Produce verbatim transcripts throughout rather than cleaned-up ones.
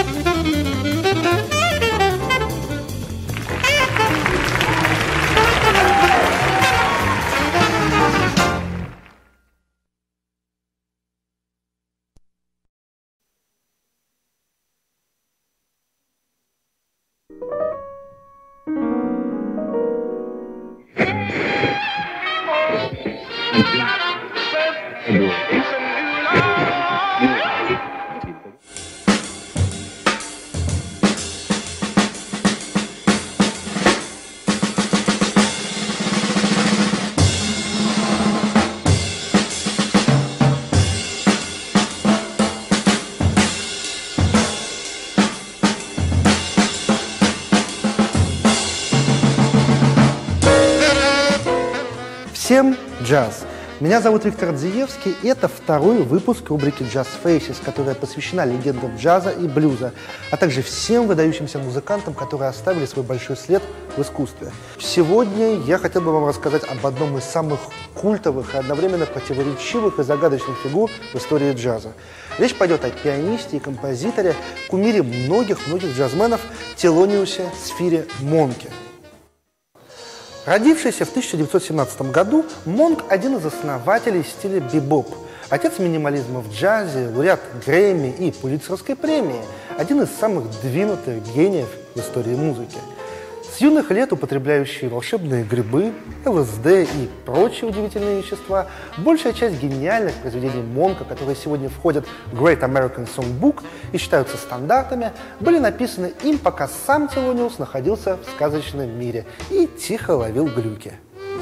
Всем джаз! Меня зовут Виктор Дзиевский, и это второй выпуск рубрики Jazz Faces, которая посвящена легендам джаза и блюза, а также всем выдающимся музыкантам, которые оставили свой большой след в искусстве. Сегодня я хотел бы вам рассказать об одном из самых культовых и одновременно противоречивых и загадочных фигур в истории джаза. Речь пойдет о пианисте и композиторе, кумире многих-многих джазменов Телониусе Сфире Монке. Родившийся в тысяча девятьсот семнадцатом году, Монк – один из основателей стиля бибоп, отец минимализма в джазе, лауреат Грэмми и Пулитцеровской премии, один из самых двинутых гениев в истории музыки. С юных лет употребляющий волшебные грибы, ЛСД и прочие удивительные вещества, большая часть гениальных произведений Монка, которые сегодня входят в Great American Songbook и считаются стандартами, были написаны им, пока сам Телониус находился в сказочном мире и тихо ловил глюки.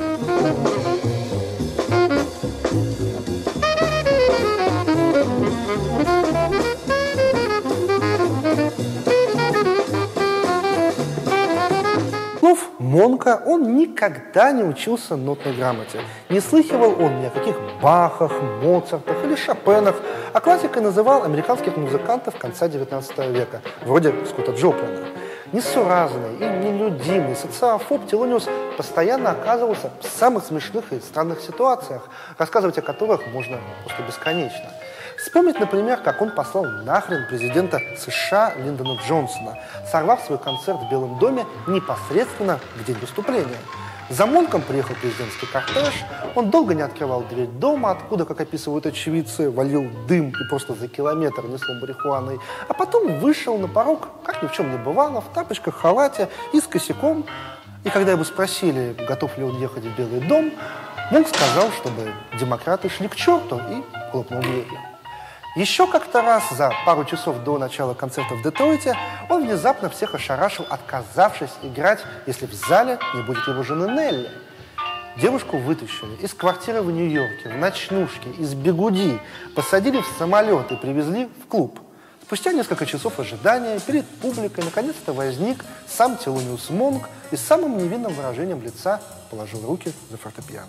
Монка, он никогда не учился нотной грамоте. Не слыхивал он ни о каких Бахах, Моцартах или Шопенах, а классикой называл американских музыкантов конца девятнадцатого века, вроде Скотта Джоплина. Несуразный и нелюдимый социофоб Телониус постоянно оказывался в самых смешных и странных ситуациях, рассказывать о которых можно просто бесконечно. Вспомнить, например, как он послал нахрен президента США Линдона Джонсона, сорвав свой концерт в Белом доме непосредственно в день выступления. За Монком приехал президентский кортеж, он долго не открывал дверь дома, откуда, как описывают очевидцы, валил дым и просто за километр несло марихуаной, а потом вышел на порог, как ни в чем не бывало, в тапочках, халате и с косяком. И когда его спросили, готов ли он ехать в Белый дом, Монк сказал, чтобы демократы шли к черту, и хлопнул дверью. Еще как-то раз, за пару часов до начала концерта в Детройте, он внезапно всех ошарашил, отказавшись играть, если в зале не будет его жены Нелли. Девушку вытащили из квартиры в Нью-Йорке, в ночнушке, из бигуди, посадили в самолет и привезли в клуб. Спустя несколько часов ожидания перед публикой наконец-то возник сам Телониус Монк и с самым невинным выражением лица положил руки за фортепиано.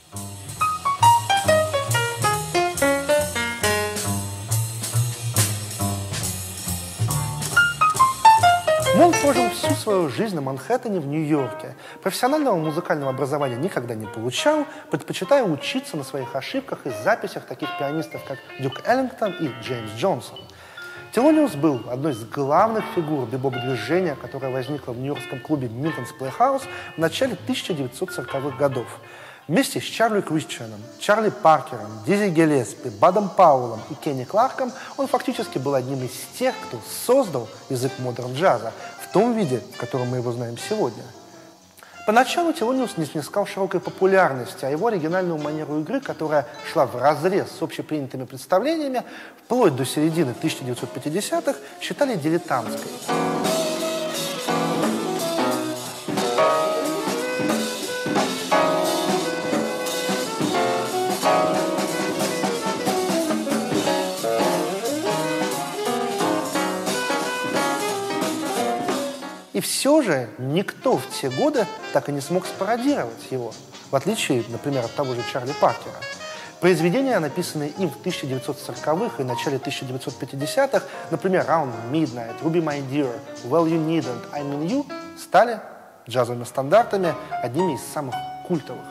Монк прожил всю свою жизнь на Манхэттене в Нью-Йорке. Профессионального музыкального образования никогда не получал, предпочитая учиться на своих ошибках и записях таких пианистов, как Дюк Эллингтон и Джеймс Джонсон. Телониус был одной из главных фигур бибоп-движения, которое возникло в нью-йоркском клубе Milton's Playhouse в начале тысяча девятьсот сороковых годов. Вместе с Чарли Крисчианом, Чарли Паркером, Дизи Гиллеспи, Бадом Пауэллом и Кенни Кларком он фактически был одним из тех, кто создал язык модерн-джаза в том виде, в котором мы его знаем сегодня. Поначалу Телониус не снискал широкой популярности, а его оригинальную манеру игры, которая шла вразрез с общепринятыми представлениями, вплоть до середины тысяча девятьсот пятидесятых считали дилетантской. И все же никто в те годы так и не смог спародировать его, в отличие, например, от того же Чарли Паркера. Произведения, написанные им в тысяча девятьсот сороковых и начале тысяча девятьсот пятидесятых, например, Round Midnight, Ruby My Dear, Well You Needn't, I Mean You, стали джазовыми стандартами, одними из самых культовых.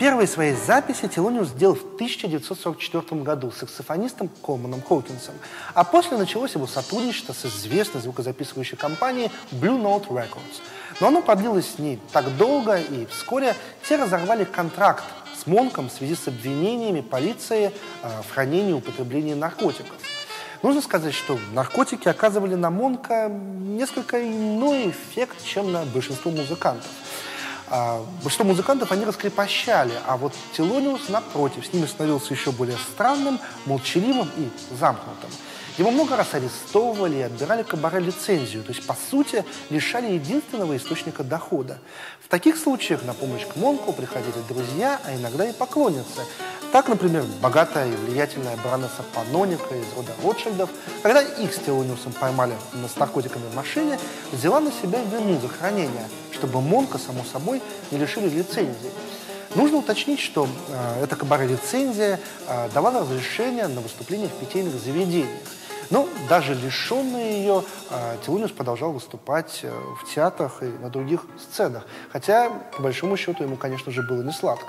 Первые свои записи Телониус сделал в тысяча девятьсот сорок четвёртом году с саксофонистом Колманом Хоукинсом, а после началось его сотрудничество с известной звукозаписывающей компанией Blue Note Records. Но оно продлилось с ней так долго, и вскоре те разорвали контракт с Монком в связи с обвинениями полиции э, в хранении и употреблении наркотиков. Нужно сказать, что наркотики оказывали на Монка несколько иной эффект, чем на большинство музыкантов. А, большинство музыкантов они раскрепощали, а вот Телониус, напротив, с ними становился еще более странным, молчаливым и замкнутым. Его много раз арестовывали и отбирали кабаре лицензию, то есть, по сути, лишали единственного источника дохода. В таких случаях на помощь к Монку приходили друзья, а иногда и поклонницы. Так, например, богатая и влиятельная баронесса Паноника из рода Ротшильдов, когда их с Телониусом поймали с наркотиками в машине, взяла на себя вину за хранение, чтобы Монка, само собой, не лишили лицензии. Нужно уточнить, что э, эта кабаре-лицензия э, давала разрешение на выступление в питейных заведениях. Но даже лишенный ее, э, Телониус продолжал выступать э, в театрах и на других сценах. Хотя, по большому счету, ему, конечно же, было не сладко.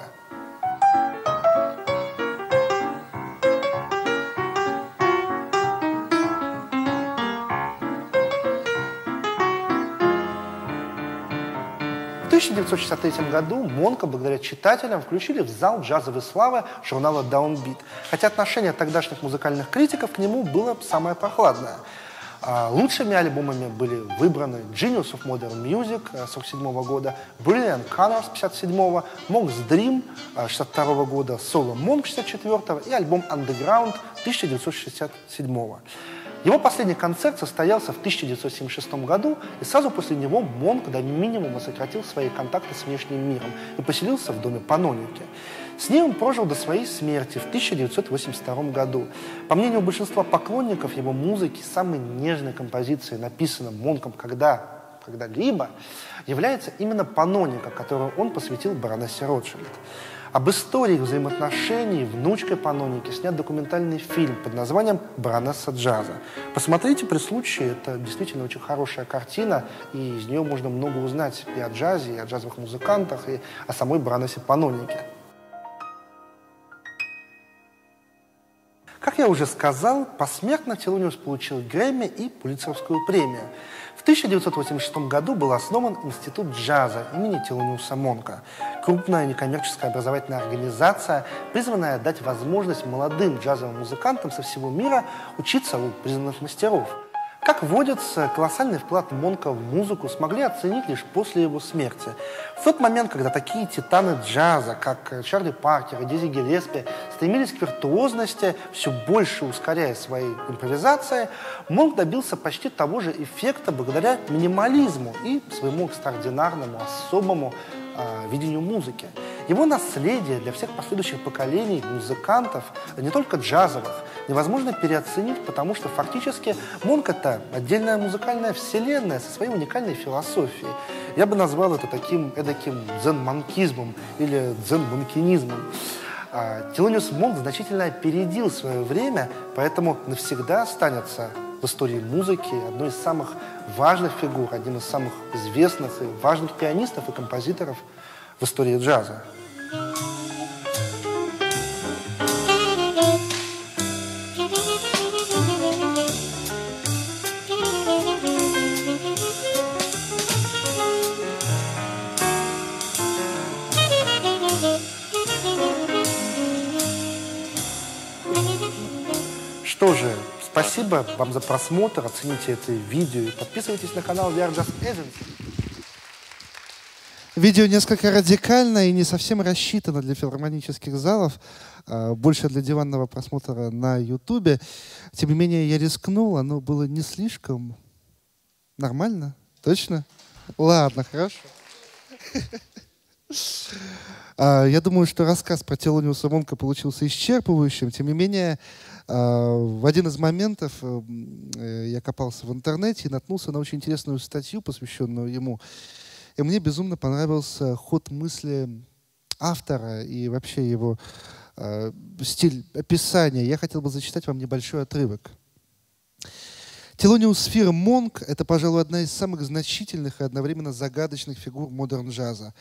В тысяча девятьсот шестьдесят третьем году Монка, благодаря читателям, включили в зал джазовой славы журнала Downbeat, хотя отношение тогдашних музыкальных критиков к нему было самое прохладное. Лучшими альбомами были выбраны Genius of Modern Music сорок седьмого года, Brilliant Colors пятьдесят седьмого, Monk's Dream шестьдесят второго года, соло Монк шестьдесят четвёртого и альбом Underground тысяча девятьсот шестьдесят седьмого. Его последний концерт состоялся в тысяча девятьсот семьдесят шестом году, и сразу после него Монк до минимума сократил свои контакты с внешним миром и поселился в доме Паноники. С ней он прожил до своей смерти в тысяча девятьсот восемьдесят втором году. По мнению большинства поклонников его музыки, самой нежной композицией, написанной Монком когда, когда-либо, является именно Паноника, которую он посвятил баронессе Ротшильд. Об истории их взаимоотношений внучкой Паноники снят документальный фильм под названием «Баронесса джаза». Посмотрите при случае, это действительно очень хорошая картина, и из нее можно много узнать и о джазе, и о джазовых музыкантах, и о самой баронессе Панонике. Как я уже сказал, посмертно Телониус получил Грэмми и Пулитцеровскую премию. В тысяча девятьсот восемьдесят шестом году был основан Институт джаза имени Телониуса Монка, крупная некоммерческая образовательная организация, призванная дать возможность молодым джазовым музыкантам со всего мира учиться у признанных мастеров. Как водится, колоссальный вклад Монка в музыку смогли оценить лишь после его смерти. В тот момент, когда такие титаны джаза, как Чарли Паркер и Дизи Гиллеспи, стремились к виртуозности, все больше ускоряя свои импровизации, Монк добился почти того же эффекта благодаря минимализму и своему экстраординарному, особому э, видению музыки. Его наследие для всех последующих поколений музыкантов, не только джазовых, невозможно переоценить, потому что фактически Монк — это отдельная музыкальная вселенная со своей уникальной философией. Я бы назвал это таким эдаким дзен-монкизмом или дзен-монкинизмом. Телониус Монк значительно опередил свое время, поэтому навсегда останется в истории музыки одной из самых важных фигур, одним из самых известных и важных пианистов и композиторов в истории джаза. Что же, спасибо вам за просмотр, оцените это видео и подписывайтесь на канал ви ар Jazz Agency. Видео несколько радикально и не совсем рассчитано для филармонических залов, больше для диванного просмотра на Ютубе. Тем не менее, я рискнул, оно было не слишком нормально. Точно? Ладно, хорошо. Я думаю, что рассказ про Телониуса Монка получился исчерпывающим. Тем не менее, в один из моментов я копался в интернете и наткнулся на очень интересную статью, посвященную ему. И мне безумно понравился ход мысли автора и вообще его э, стиль описания. Я хотел бы зачитать вам небольшой отрывок. Телониус Сфир Монк — это, пожалуй, одна из самых значительных и одновременно загадочных фигур модерн-джаза.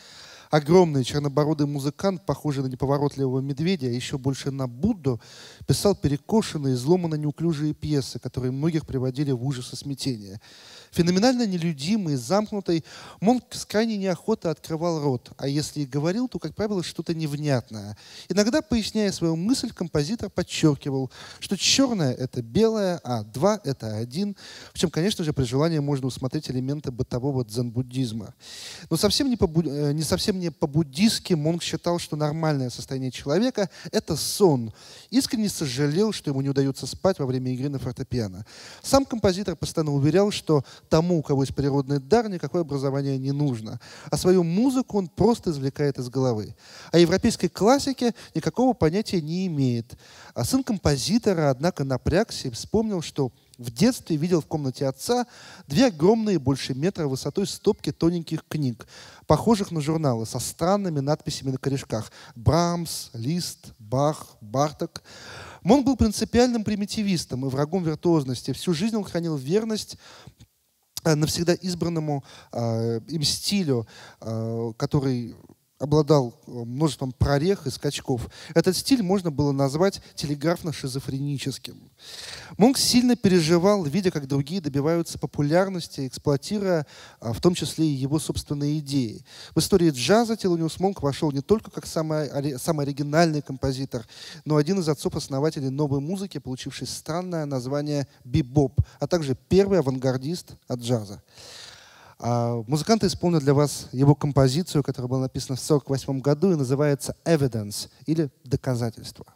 Огромный чернобородый музыкант, похожий на неповоротливого медведя, а еще больше на Будду, писал перекошенные, изломанно неуклюжие пьесы, которые многих приводили в ужас и смятение. Феноменально нелюдимый, замкнутый, Монк с крайней неохотой открывал рот, а если и говорил, то, как правило, что-то невнятное. Иногда, поясняя свою мысль, композитор подчеркивал, что черное — это белое, а два — это один. В чем, конечно же, при желании можно усмотреть элементы бытового дзен-буддизма. Но совсем не, по, не совсем не по-буддистски Монк считал, что нормальное состояние человека — это сон. Искренне сожалел, что ему не удается спать во время игры на фортепиано. Сам композитор постоянно уверял, что тому, у кого есть природный дар, никакое образование не нужно. А свою музыку он просто извлекает из головы. О европейской классике никакого понятия не имеет. А сын композитора, однако, напрягся и вспомнил, что в детстве видел в комнате отца две огромные, больше метра высотой стопки тоненьких книг, похожих на журналы, со странными надписями на корешках: Брамс, Лист, Бах, Барток. Монк был принципиальным примитивистом и врагом виртуозности. Всю жизнь он хранил верность навсегда избранному э, им стилю, э, который обладал множеством прорех и скачков. Этот стиль можно было назвать телеграфно-шизофреническим. Монк сильно переживал, видя, как другие добиваются популярности, эксплуатируя в том числе и его собственные идеи. В истории джаза Тhelониус Монк вошел не только как самый, самый оригинальный композитор, но один из отцов-основателей новой музыки, получивший странное название бибоп, а также первый авангардист от джаза. А музыканты исполнят для вас его композицию, которая была написана в сорок восьмом году и называется «Evidence» или «Доказательство».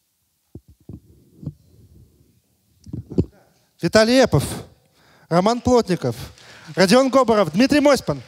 Виталий Эпов, Роман Плотников, Родион Гобаров, Дмитрий Мосьпан.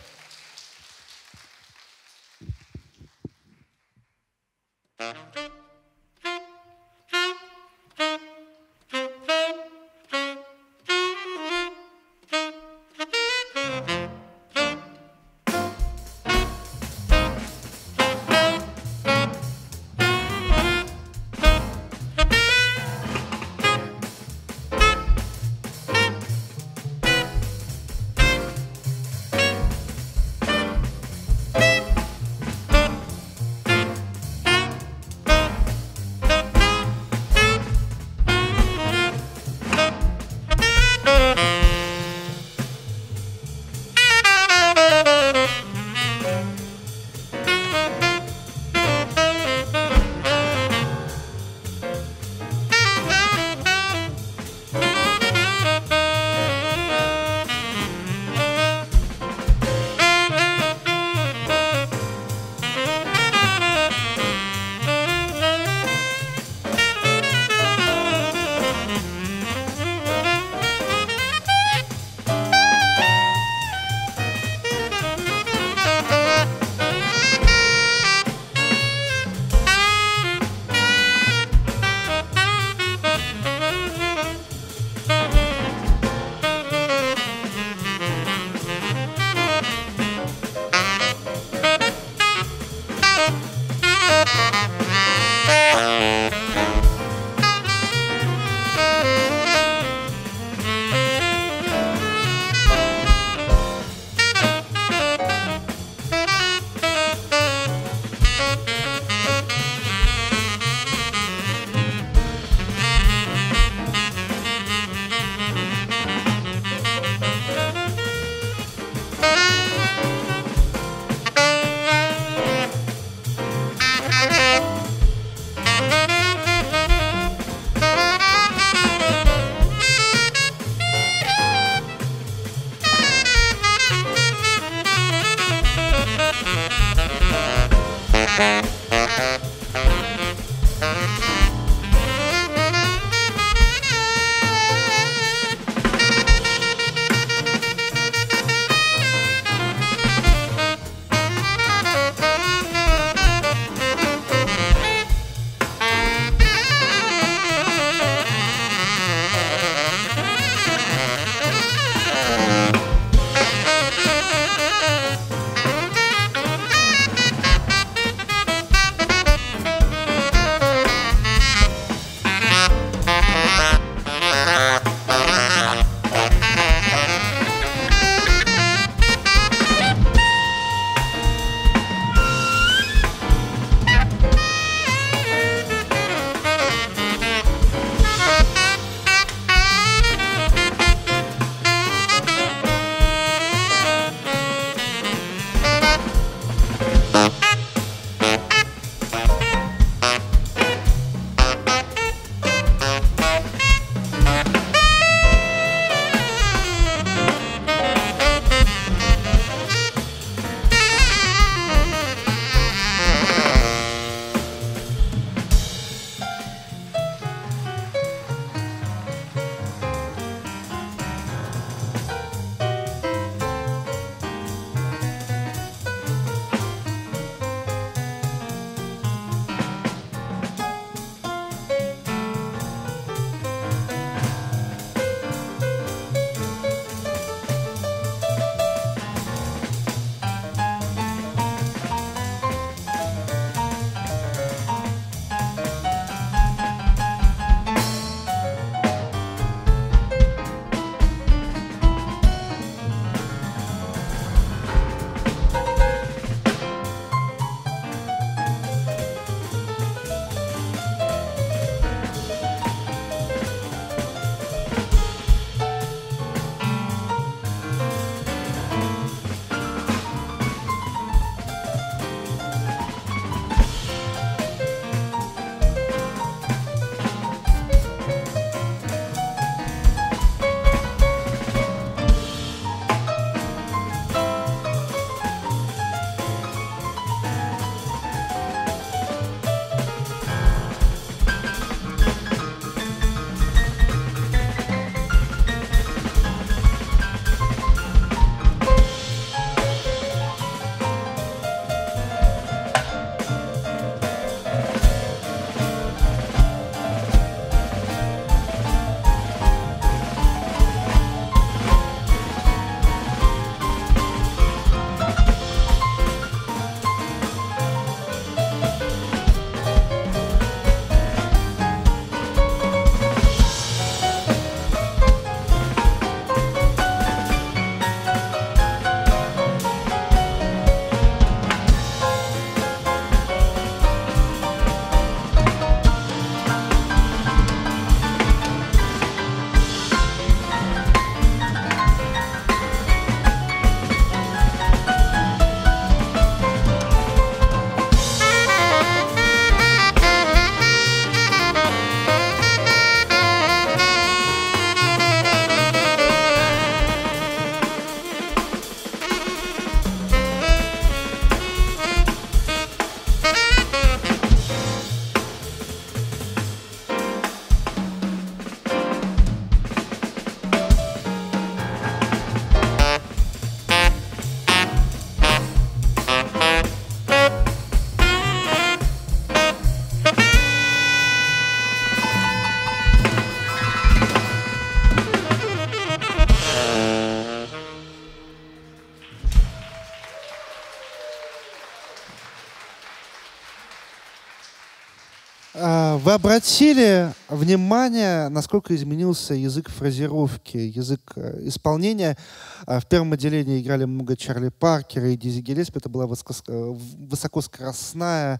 Вы обратили внимание, насколько изменился язык фразировки, язык исполнения? В первом отделении играли много Чарли Паркера и Дизи Гиллеспи. Это была высокоскоростная,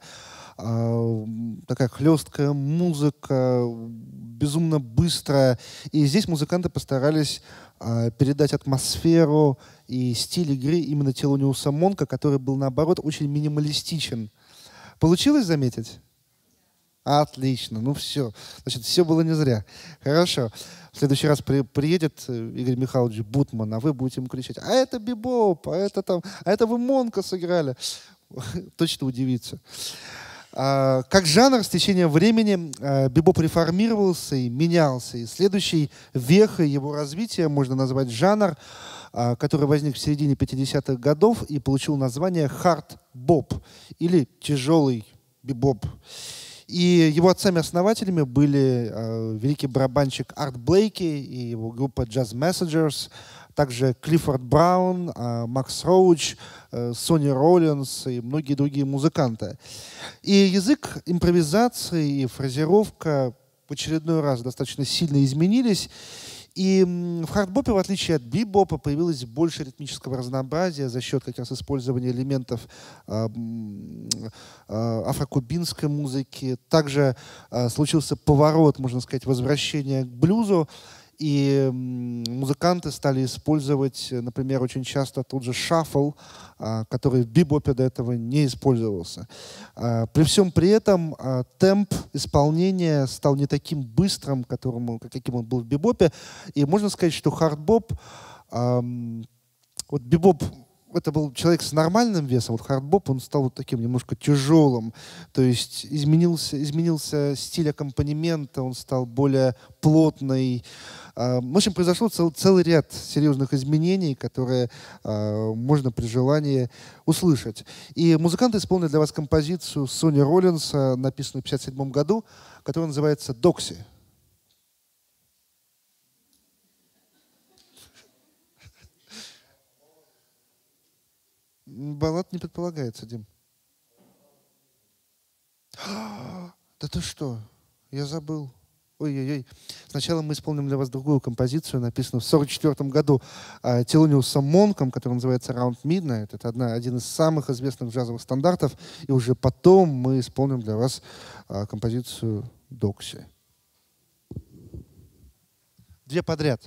такая хлесткая музыка, безумно быстрая. И здесь музыканты постарались передать атмосферу и стиль игры именно Тhelonious Монка, который был, наоборот, очень минималистичен. Получилось заметить? Отлично, ну все. Значит, все было не зря. Хорошо. В следующий раз при, приедет Игорь Михайлович Бутман, а вы будете ему кричать: а это бибоп, а это там, а это вы Монка сыграли. Точно удивится. А, как жанр с течением времени а, бибоп реформировался и менялся. И следующей вехой его развития можно назвать жанр, а, который возник в середине пятидесятых годов и получил название хард-боп или тяжелый бибоп. И его отцами-основателями были э, великий барабанщик Арт Блейки и его группа Jazz Messengers, также Клиффорд Браун, э, Макс Роуч, э, Сонни Роллинс и многие другие музыканты. И язык импровизации и фразировка в очередной раз достаточно сильно изменились. И в хардбопе, в отличие от бибопа, появилось больше ритмического разнообразия за счет как раз использования элементов э, э, афрокубинской музыки. Также э, случился поворот, можно сказать, возвращения к блюзу. И музыканты стали использовать, например, очень часто тот же шаффл, э, который в бибопе до этого не использовался. Э, при всем при этом э, темп исполнения стал не таким быстрым, которому, каким он был в бибопе. И можно сказать, что хардбоп, э, вот бибоп, это был человек с нормальным весом, вот хардбоп, он стал вот таким немножко тяжелым. То есть изменился, изменился стиль аккомпанемента, он стал более плотный. В общем, произошел цел, целый ряд серьезных изменений, которые э, можно при желании услышать. И музыканты исполнили для вас композицию Сонни Роллинса, написанную в пятьдесят седьмом году, которая называется «Докси». Баллад не предполагается, Дим. Да ты что? Я забыл. Ой-ой-ой. Сначала мы исполним для вас другую композицию, написанную в сорок четвёртом году Тhelониусом Монком, которая называется «Round Midnight». Это одна, один из самых известных джазовых стандартов. И уже потом мы исполним для вас а, композицию «Докси». Две подряд.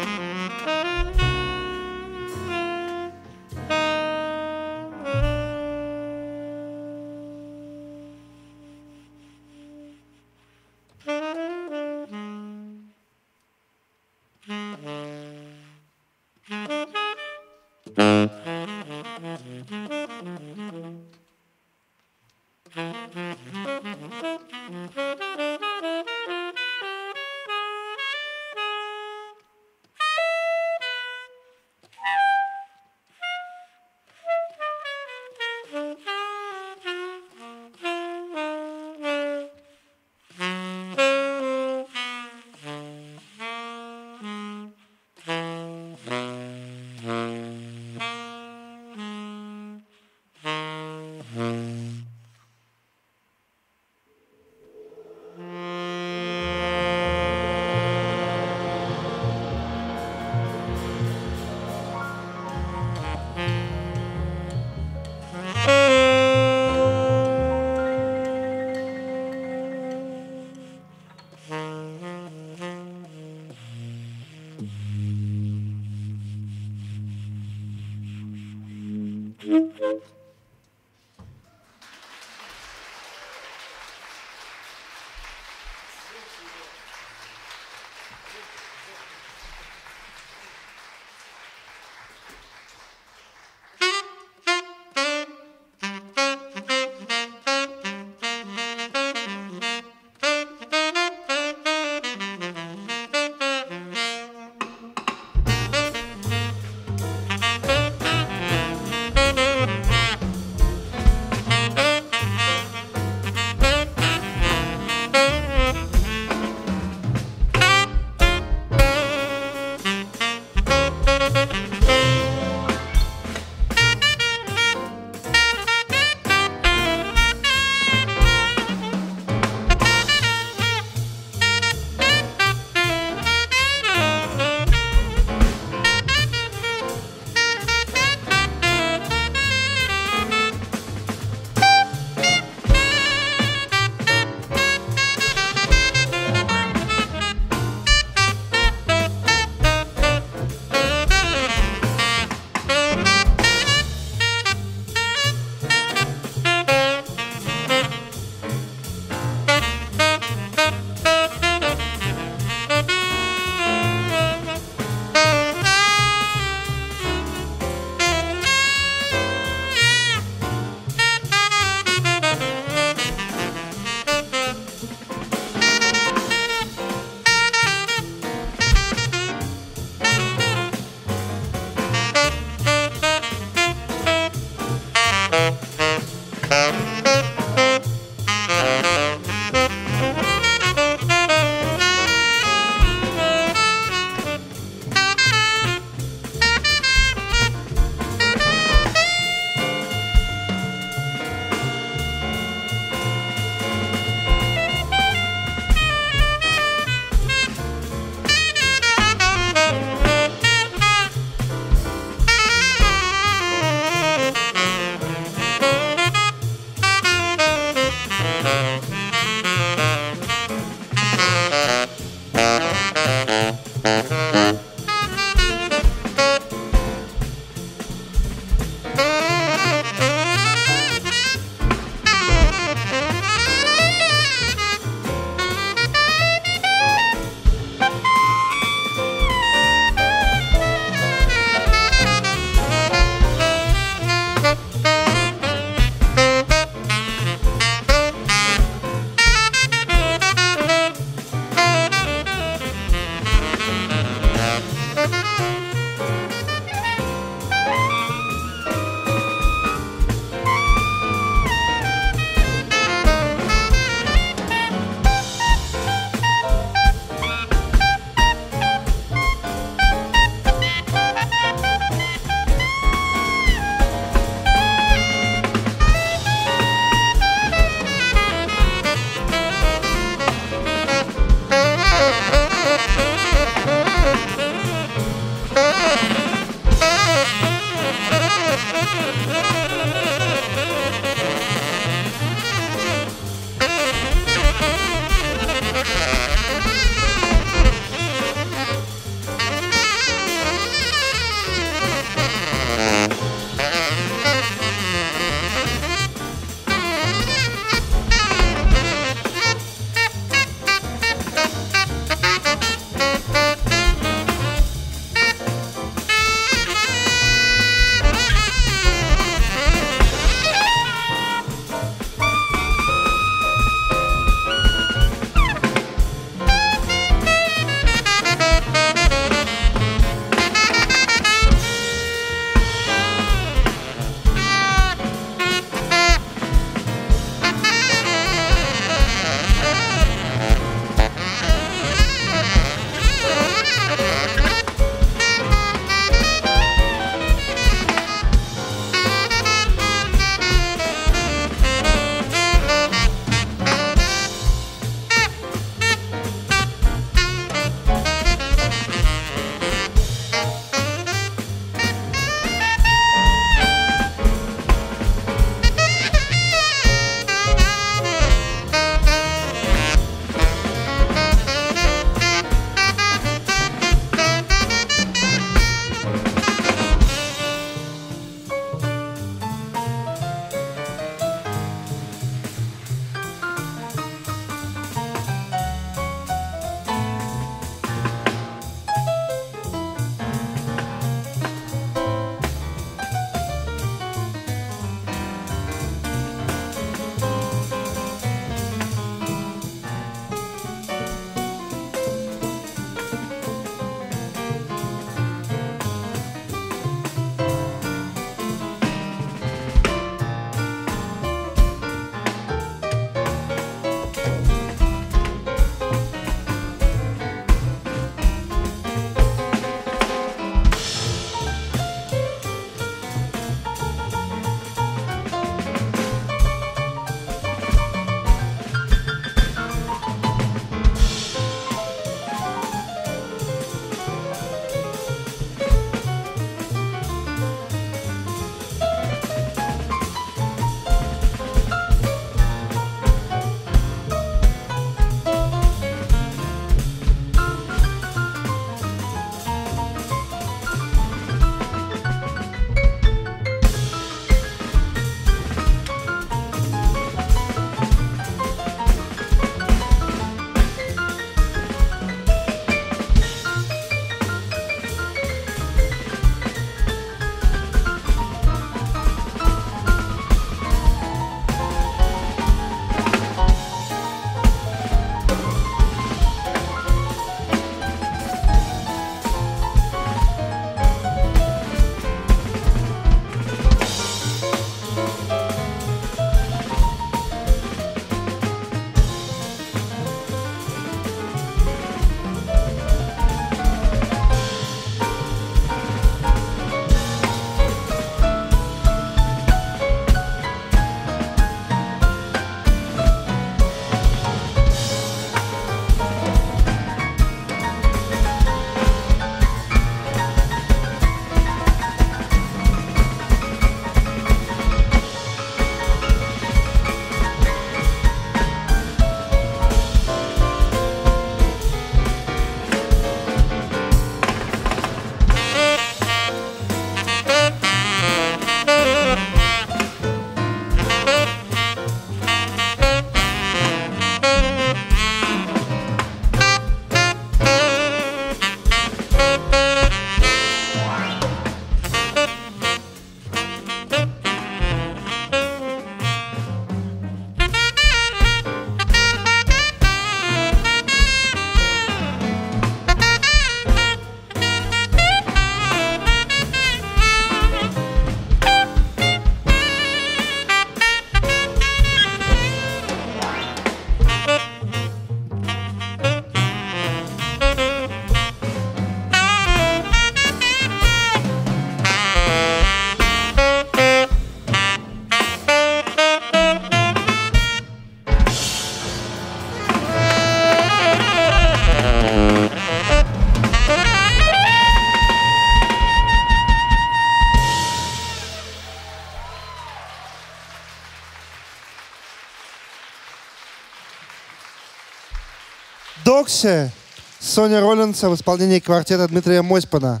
Докси Соня Роллинса в исполнении квартета Дмитрия Мосьпана.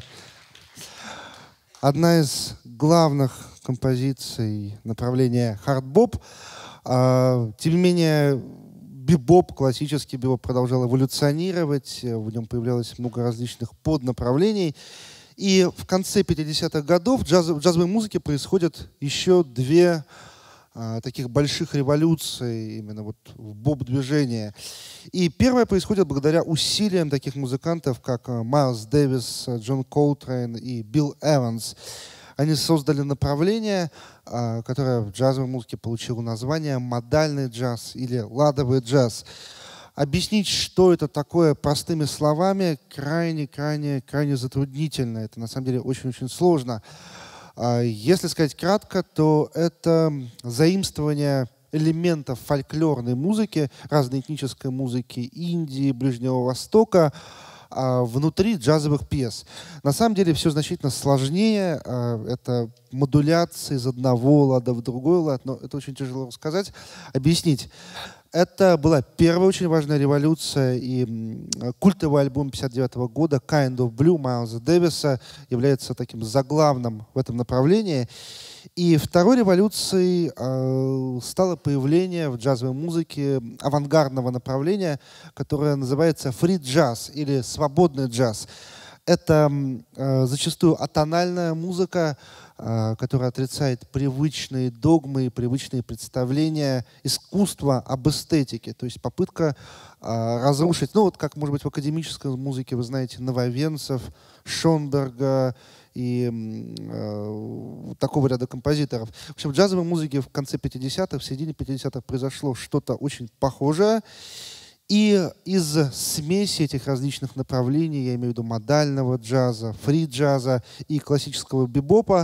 Одна из главных композиций направления хард-боп. А, тем не менее, бибоп, классический бибоп, продолжал эволюционировать. В нем появлялось много различных поднаправлений. И в конце пятидесятых годов в, джаз, в джазовой музыке происходят еще две а, таких больших революции именно вот в боб-движении. И первая происходит благодаря усилиям таких музыкантов, как Майлз Дэвис, Джон Колтрейн и Билл Эванс. Они создали направление, а, которое в джазовой музыке получило название модальный джаз или ладовый джаз. Объяснить, что это такое простыми словами, крайне-крайне крайне затруднительно. Это на самом деле очень-очень сложно. Если сказать кратко, то это заимствование элементов фольклорной музыки, разной этнической музыки Индии, Ближнего Востока внутри джазовых пьес. На самом деле все значительно сложнее. Это модуляция из одного лада в другой лад, но это очень тяжело сказать, объяснить. Это была первая очень важная революция, и культовый альбом пятьдесят девятого года «Kind of Blue» Майлза Дэвиса является таким заглавным в этом направлении. И второй революцией э, стало появление в джазовой музыке авангардного направления, которое называется фри-джаз или свободный джаз. Это э, зачастую атональная музыка, э, которая отрицает привычные догмы и привычные представления искусства об эстетике. То есть попытка э, разрушить, ну вот как, может быть, в академической музыке, вы знаете, Нововенцев, Шонберга и э, такого ряда композиторов. В общем, в джазовой музыке в конце пятидесятых, в середине пятидесятых произошло что-то очень похожее. И из смеси этих различных направлений, я имею в виду модального джаза, фри-джаза и классического бибопа,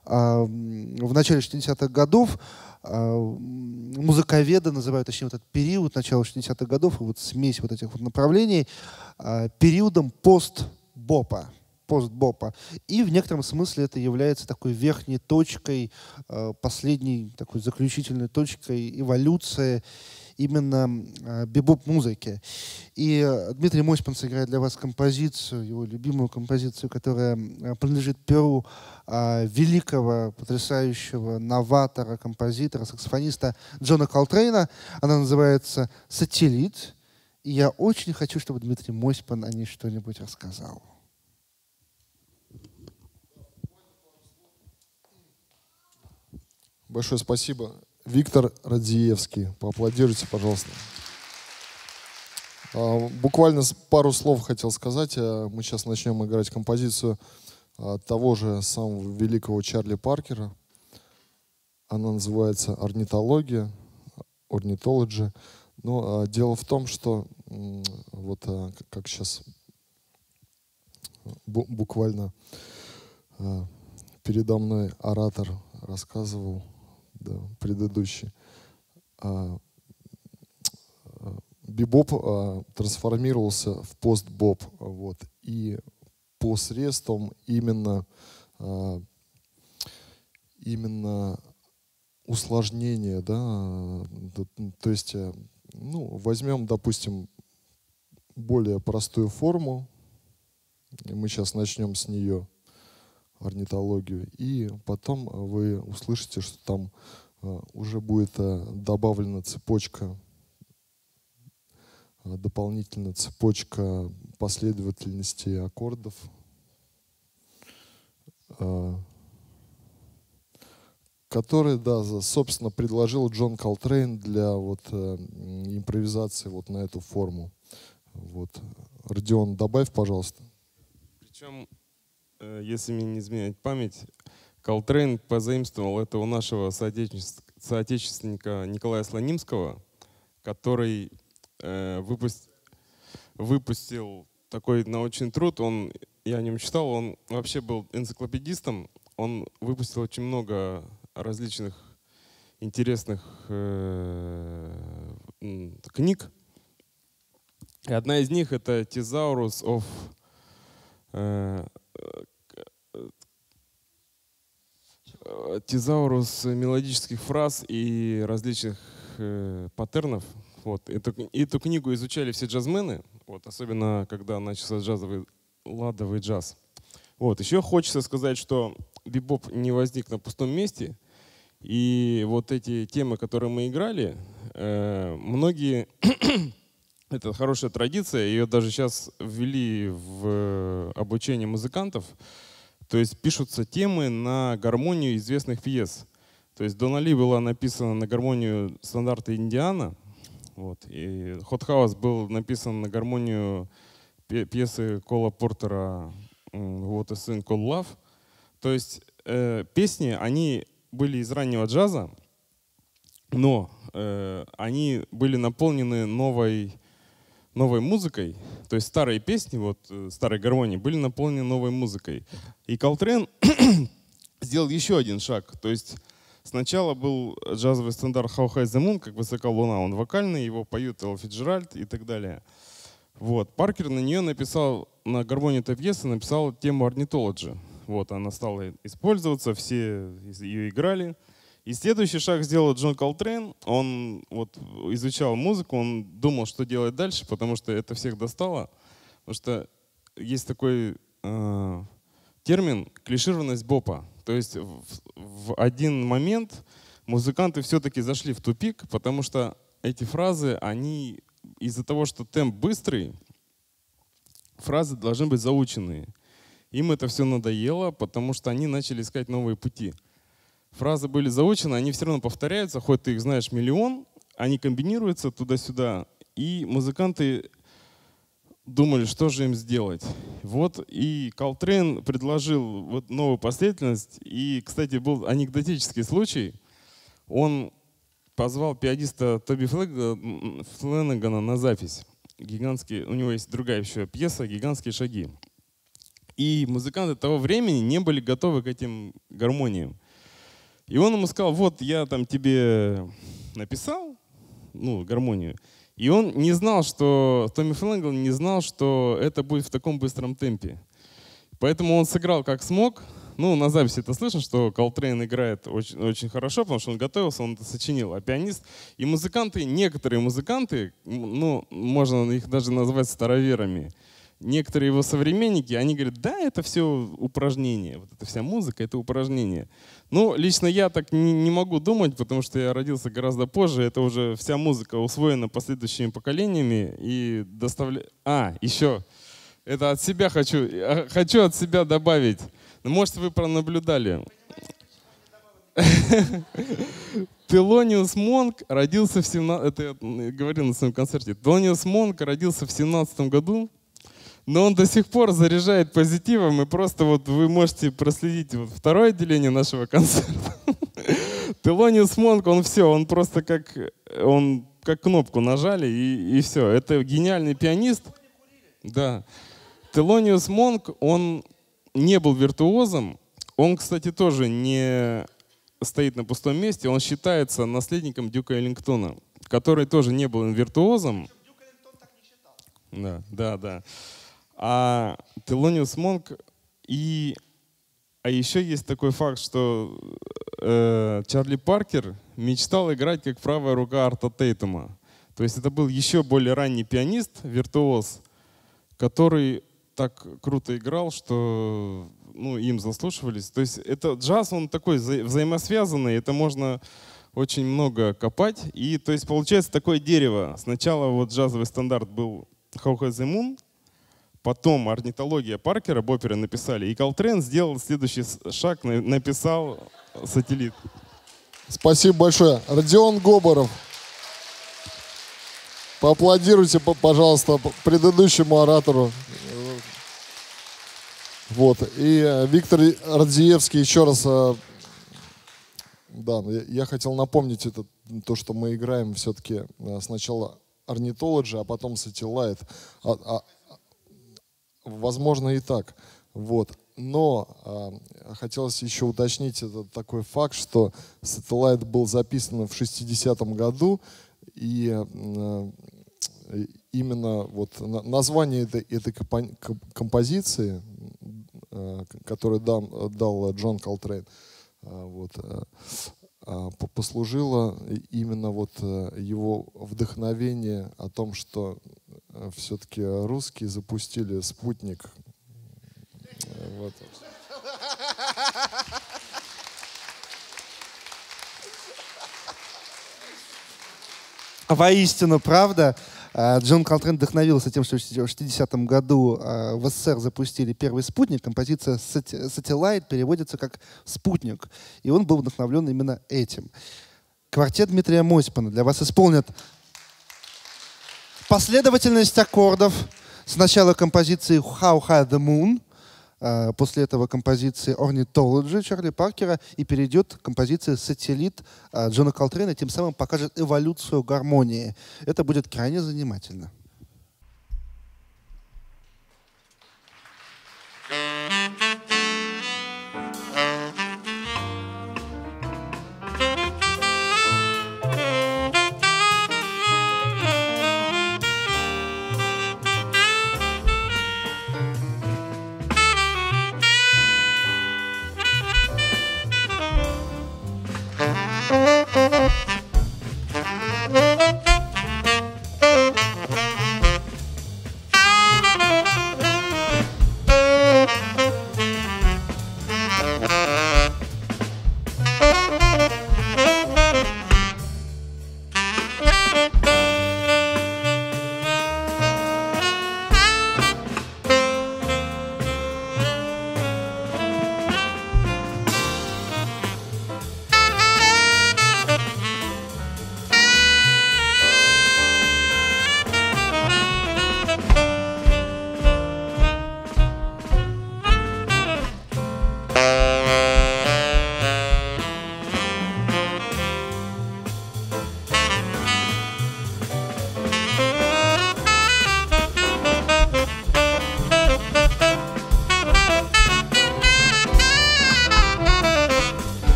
в начале шестидесятых годов музыковеды называют, точнее, вот этот период начала шестидесятых годов, и вот смесь вот этих вот направлений, периодом пост-бопа. постбопа. И в некотором смысле это является такой верхней точкой, последней такой заключительной точкой эволюции именно э, бибоп-музыки. И э, Дмитрий Мосьпан сыграет для вас композицию, его любимую композицию, которая э, принадлежит перу э, великого, потрясающего новатора, композитора, саксофониста Джона Колтрейна. Она называется «Сателлит». И я очень хочу, чтобы Дмитрий Мосьпан о ней что-нибудь рассказал. Большое спасибо. Виктор Радзиевский. Поаплодируйте, пожалуйста. Буквально пару слов хотел сказать. Мы сейчас начнем играть композицию того же самого великого Чарли Паркера. Она называется «Орнитология», «Ornithology». Но дело в том, что вот как сейчас буквально передо мной оратор рассказывал, да, предыдущий, а, а, бибоп а, трансформировался в постбоп, вот, и посредством именно, а, именно усложнения, да, то, то есть, ну, возьмем, допустим, более простую форму, и мы сейчас начнем с нее, орнитологию, и потом вы услышите, что там uh, уже будет uh, добавлена цепочка, uh, дополнительная цепочка последовательности аккордов, uh, которые, да, собственно, предложил Джон Колтрейн для вот, uh, импровизации вот на эту форму. Вот. Родион, добавь, пожалуйста. Причем, если мне не изменять память, Колтрейн позаимствовал это у нашего соотечественника Николая Слонимского, который э, выпустил, выпустил такой научный труд. Он, я о нем читал, он вообще был энциклопедистом. Он выпустил очень много различных интересных э, книг. И одна из них — это «Thesaurus of Тезаурус мелодических фраз и различных э, паттернов, Вот. Эту, эту книгу изучали все джазмены, вот, особенно когда начался джазовый, ладовый джаз. Вот. Еще хочется сказать, что бибоп не возник на пустом месте. И вот эти темы, которые мы играли, э, многие, это хорошая традиция, ее даже сейчас ввели в обучение музыкантов. То есть пишутся темы на гармонию известных пьес. То есть Дона Ли была написана на гармонию стандарта Индиана, вот, и Hot House был написан на гармонию пьесы Кола Портера «What a Thing Called Love». То есть э, песни, они были из раннего джаза, но э, они были наполнены новой, новой музыкой. То есть старые песни, вот, старые гармонии, были наполнены новой музыкой. И Колтрейн сделал еще один шаг. То есть сначала был джазовый стандарт «How High the Moon», как «Высока луна», он вокальный, его поют Элла Фицджеральд и так далее. Вот. Паркер на нее написал, на гармонии этой пьесы написал тему «Ornithology». Вот, она стала использоваться, все ее играли. И следующий шаг сделал Джон Колтрейн. Он вот изучал музыку, он думал, что делать дальше, потому что это всех достало. Потому что есть такой э, термин «клишированность бопа». То есть в, в один момент музыканты все-таки зашли в тупик, потому что эти фразы, они из-за того, что темп быстрый, фразы должны быть заученные. Им это все надоело, потому что они начали искать новые пути. Фразы были заучены, они все равно повторяются, хоть ты их знаешь миллион, они комбинируются туда-сюда, и музыканты думали, что же им сделать. Вот и Колтрейн предложил вот новую последовательность, и, кстати, был анекдотический случай. Он позвал пианиста Тоби Фленнегана на запись. Гигантские, у него есть другая еще пьеса «Гигантские шаги». И музыканты того времени не были готовы к этим гармониям. И он ему сказал: вот я там тебе написал, ну, гармонию. И он не знал, что, Томми Фленнеган не знал, что это будет в таком быстром темпе. Поэтому он сыграл как смог. Ну, на записи это слышно, что Колтрейн играет очень, очень хорошо, потому что он готовился, он это сочинил. А пианист и музыканты, некоторые музыканты, ну, можно их даже назвать староверами, некоторые его современники, они говорят: да, это все упражнение, вот эта вся музыка — это упражнение. Ну, лично я так не, не могу думать, потому что я родился гораздо позже, это уже вся музыка усвоена последующими поколениями и доставляет... А, еще, это от себя хочу, хочу от себя добавить. Ну, может, вы пронаблюдали. Телониус Монк родился в семнадцатом... Это я говорил на своем концерте. Телониус Монк родился в семнадцатом году. Но он до сих пор заряжает позитивом, и просто вот вы можете проследить вот второе отделение нашего концерта. Телониус Монк, он все, он просто как, он как кнопку нажали, и, и все. Это гениальный пианист. Да. Телониус Монк, он не был виртуозом. Он, кстати, тоже не стоит на пустом месте. Он считается наследником Дюка Эллингтона, который тоже не был виртуозом. Да, да, да. А Телониус Монк и... А еще есть такой факт, что э, Чарли Паркер мечтал играть как правая рука Арта Тейтума. То есть это был еще более ранний пианист, виртуоз, который так круто играл, что ну, им заслушивались. То есть это джаз, он такой вза взаимосвязанный, это можно очень много копать. И то есть получается такое дерево. Сначала вот джазовый стандарт был «How High the Moon», потом орнитология Паркера, Боппера написали, и Колтрейн сделал следующий шаг, написал «Сателлит». Спасибо большое. Родион Гоборов. Поаплодируйте, пожалуйста, предыдущему оратору. Вот. И Виктор Радзиевский еще раз... Да, я хотел напомнить это, то, что мы играем все-таки сначала Ornithology, а потом Satellite. А, а, возможно и так. Вот. Но а, хотелось еще уточнить этот такой факт, что Satellite был записан в шестидесятом году, и а, именно вот название этой, этой композиции, а, которую дал, дал Джон Колтрейн, а, вот, послужило именно вот его вдохновение о том, что все-таки русские запустили спутник. Вот. Воистину, правда. Джон Колтрейн вдохновился тем, что в шестидесятом году в СССР запустили первый спутник. Композиция «Satellite» переводится как «спутник». И он был вдохновлен именно этим. Квартет Дмитрия Мосипана для вас исполнят последовательность аккордов. Сначала композиции «How High the Moon», после этого композиции «Ornithology» Чарли Паркера, и перейдет к композиции «Сателлит» Джона Колтрейна, тем самым покажет эволюцию гармонии. Это будет крайне занимательно. Thank you.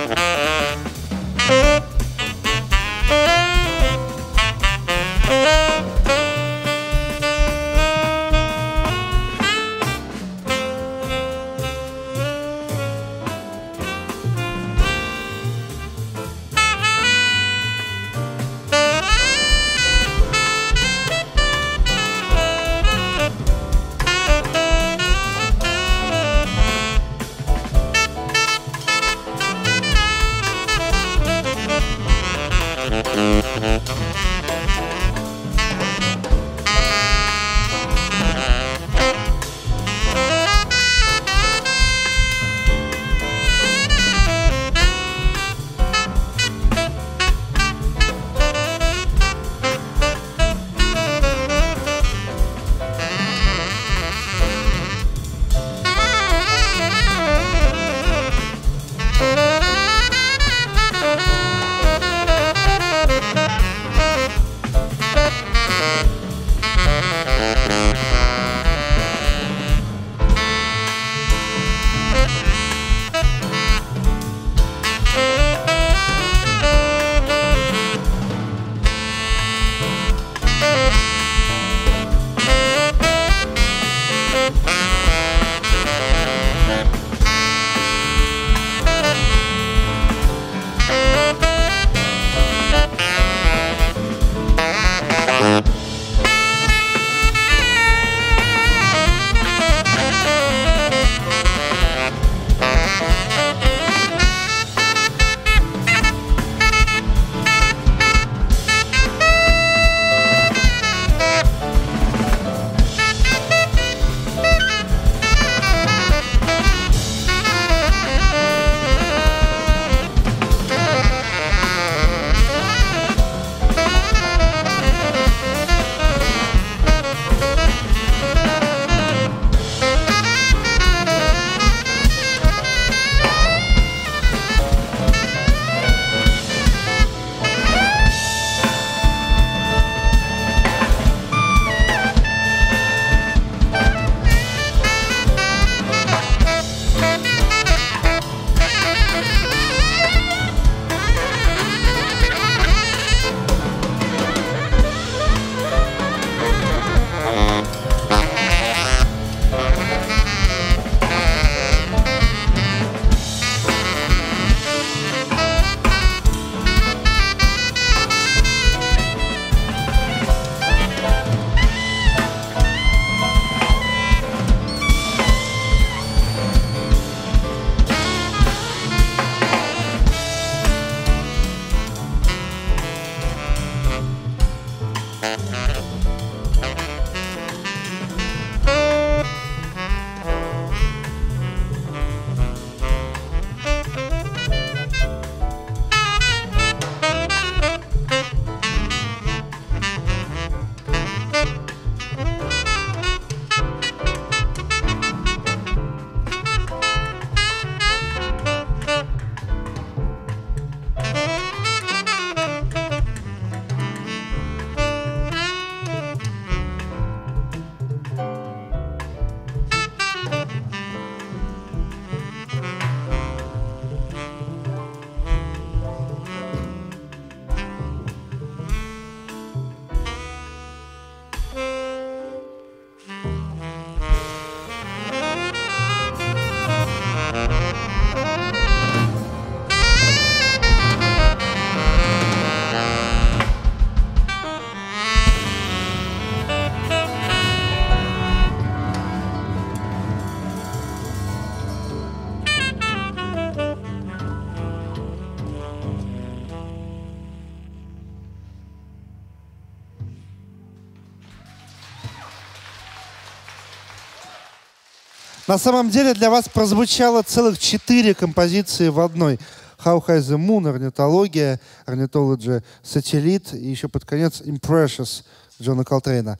На самом деле для вас прозвучало целых четыре композиции в одной. How High the Moon, орнитология, Ornithology, Сателлит и еще под конец Impressions Джона Колтрейна.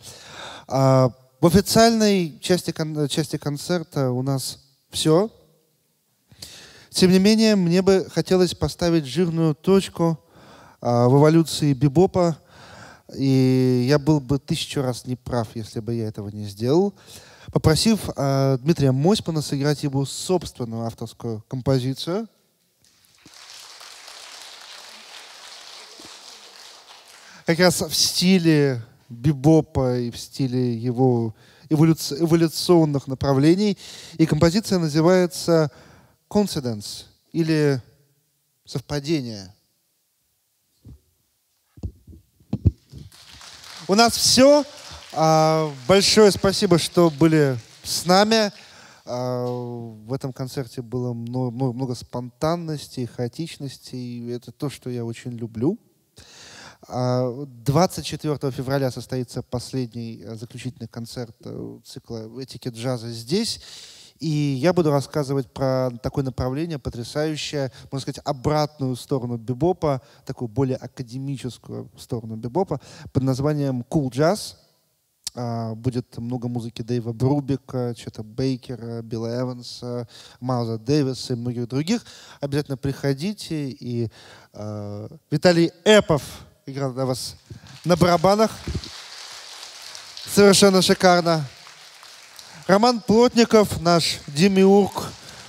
А, в официальной части, кон части концерта у нас все. Тем не менее, мне бы хотелось поставить жирную точку а, в эволюции бибопа. И я был бы тысячу раз неправ, если бы я этого не сделал, попросив э, Дмитрия Мосьмана сыграть его собственную авторскую композицию. как раз в стиле бибопа и в стиле его эволюци- эволюционных направлений. И композиция называется «Coincidence» или «Совпадение». У нас все. Большое спасибо, что были с нами. В этом концерте было много, много, много спонтанности, хаотичности. И это то, что я очень люблю. двадцать четвёртого февраля состоится последний заключительный концерт цикла «Этики джаза» здесь. И я буду рассказывать про такое направление, потрясающее, можно сказать, обратную сторону бибопа, такую более академическую сторону бибопа, под названием «Cool Jazz». Будет много музыки Дэйва Брубика, Чета Бейкера, Билла Эванса, Майлза Дэвиса и многих других. Обязательно приходите. И э, Виталий Эпов играл для вас на барабанах. Совершенно шикарно. Роман Плотников, наш демиург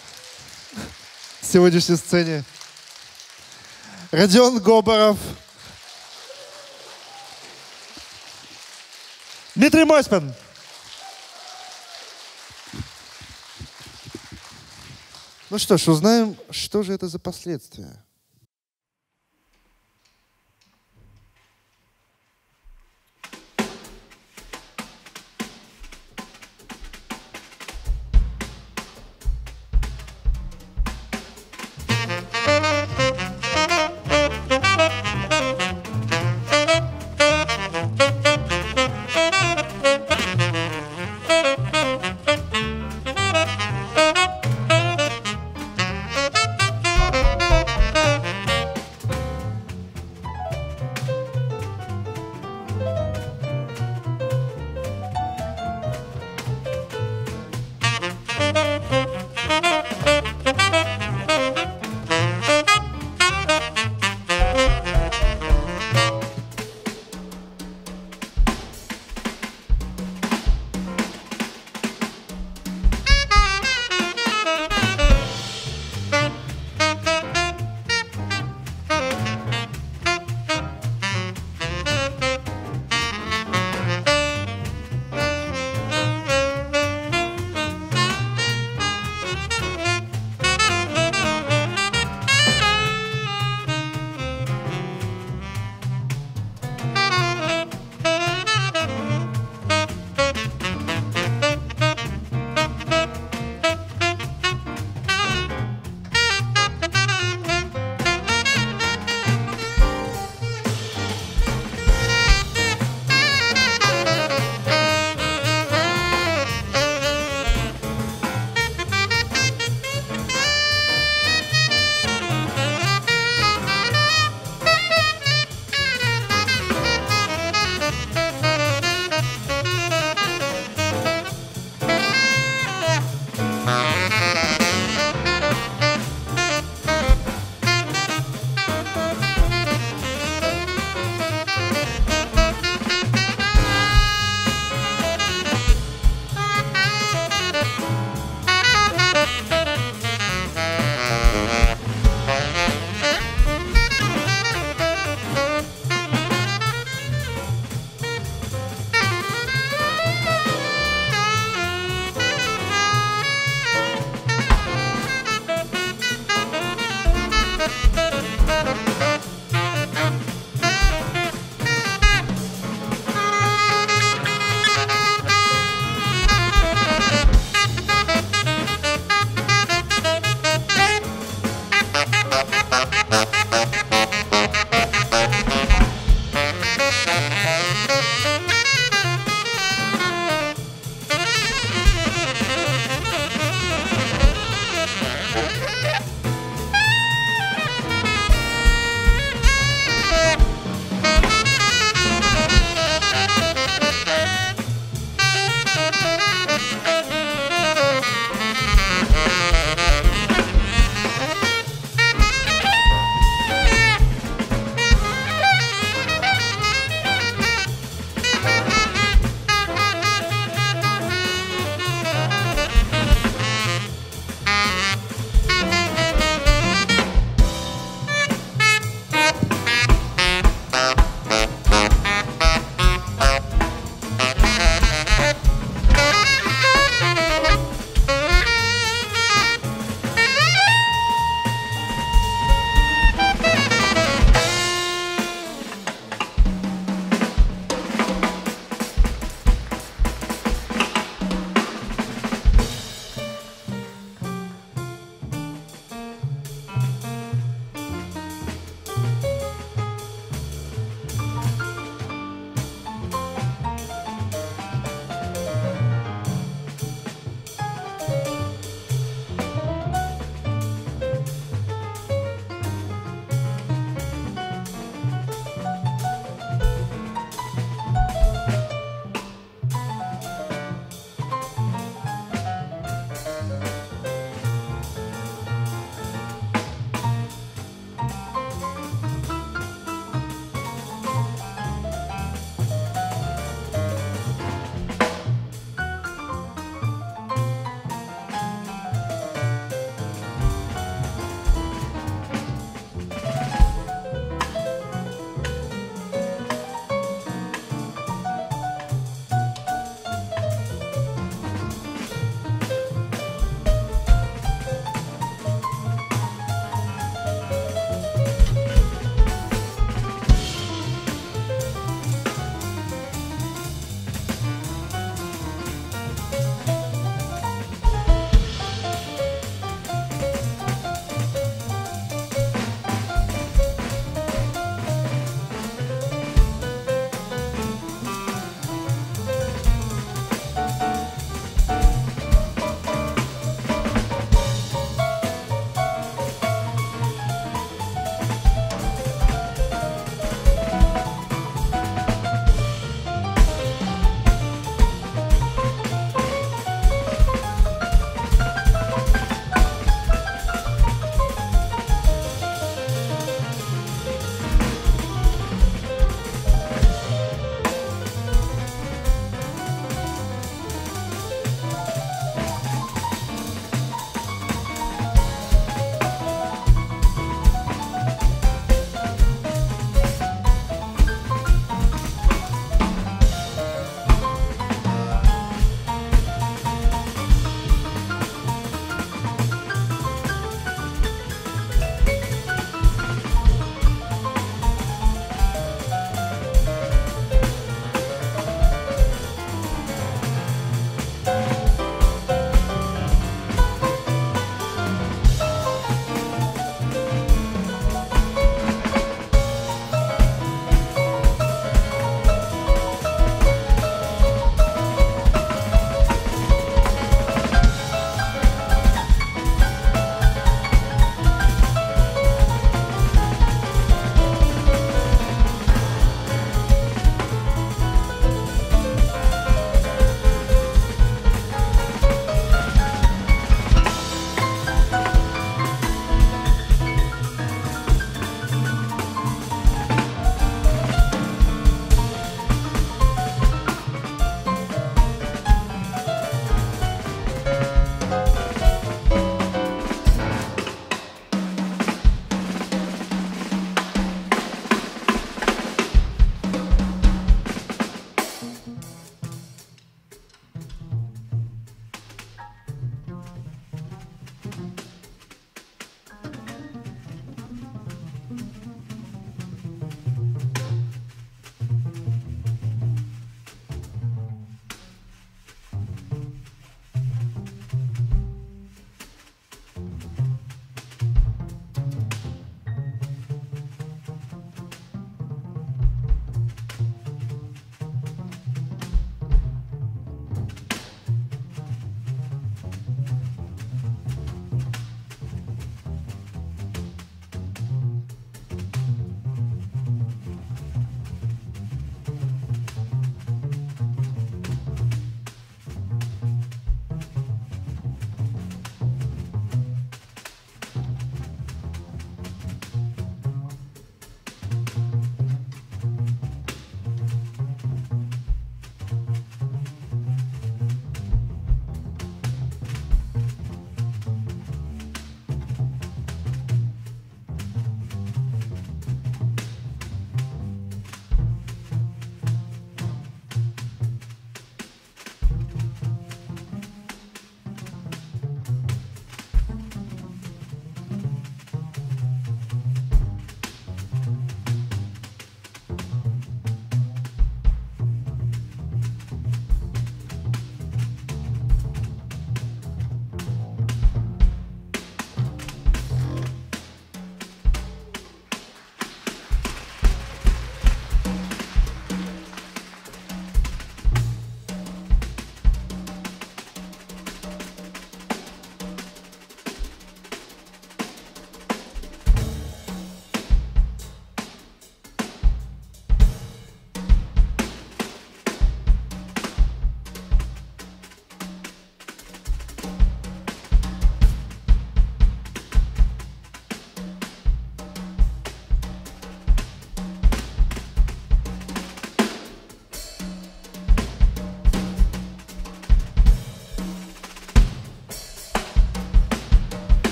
в сегодняшней сцене. Родион Гобаров. Дмитрий Мосьман. Ну что ж, узнаем, что же это за последствия.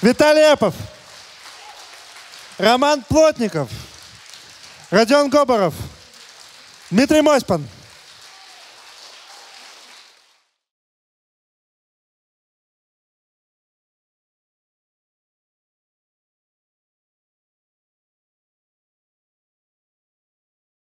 Виталий Эпов, Роман Плотников, Родион Гоборов, Дмитрий Мосьпан.